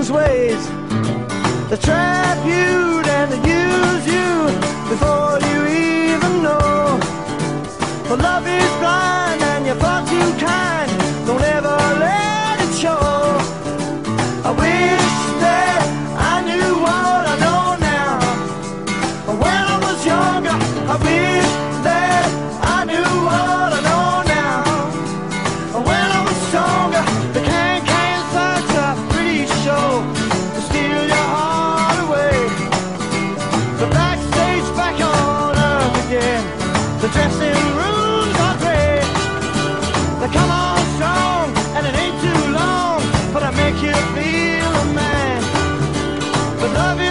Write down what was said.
lose ways. They trap you and they use you before you even know. But love is blind and you're far too kind. Don't ever let it show. I wish that I knew what I know now. When I was younger, I wish that I knew what I know now. When I was stronger, the can such a pretty show to steal your heart away. The backstage back on earth again. The dressing rooms are great. They come on strong and it ain't too long, but I make you feel a man. But love